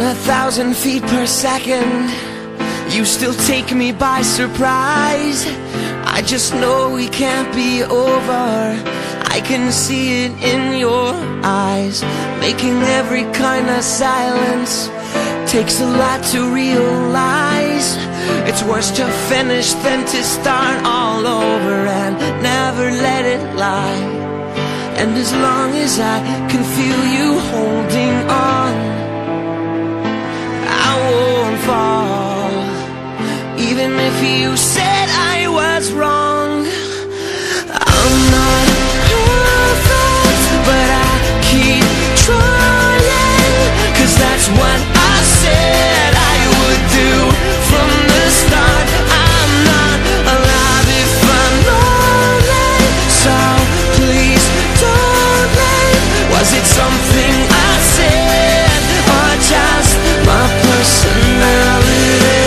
1,000 feet per second, you still take me by surprise. I just know we can't be over. I can see it in your eyes. Making every kind of silence takes a lot to realize. It's worse to finish than to start all over and never let it lie. And as long as I can feel you holding on, I won't fall. Even if you said I was wrong, I'm not perfect, but I keep trying. 'Cause that's what I said I would do from the start. I'm not alive if I'm lonely, so please don't leave. Was it something I said, or just my personality?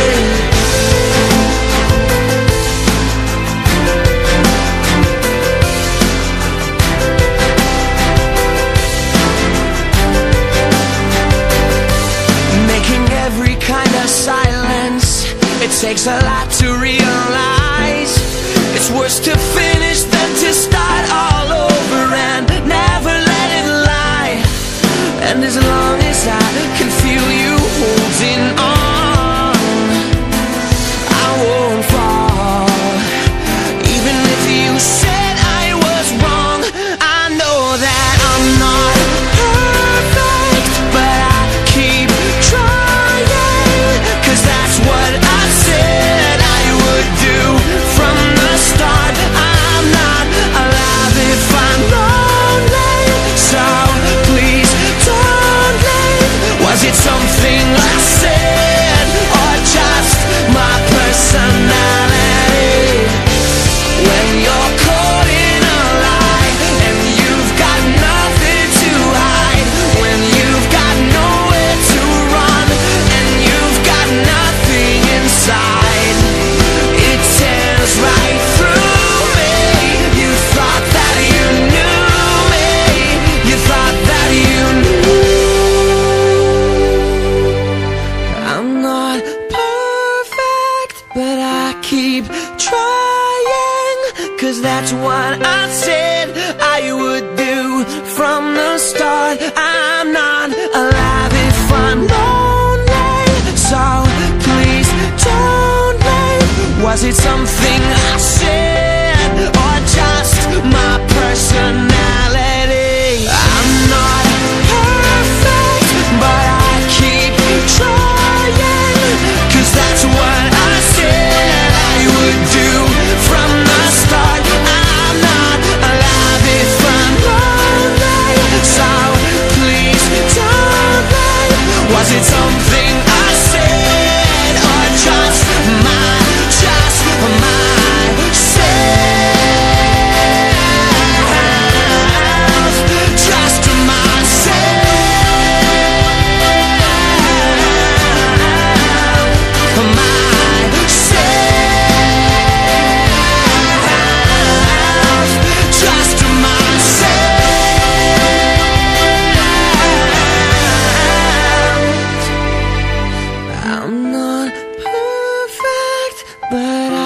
Silence, it takes a lot to realize. It's worse to finish than to start all over and never let it lie. And as long as I can feel you holding on, I won't fall. Even if you said I was wrong, I know that I'm not perfect, but I keep trying. 'Cause that's what I said I would do from the start. I'm not alive if I'm lonely, so please don't leave. Was it something I said, or just my personality? When you're caught in a lie and you've got nothing to hide, when you've got nowhere to run and you've got nothing inside, it tears right through me. You thought that you knew me, you thought that you knew. I'm not perfect, but I keep trying. 'Cause that's what I said I would do from the start. I'm not alive if I'm lonely, so please don't leave. Was it something I said, or just my personality? I'm not perfect, but I keep trying. 'Cause that's what I said I would do from the start. I'm not alive if I'm lonely, so please don't leave. Was it something I said, or just myself? Just I'm not perfect, but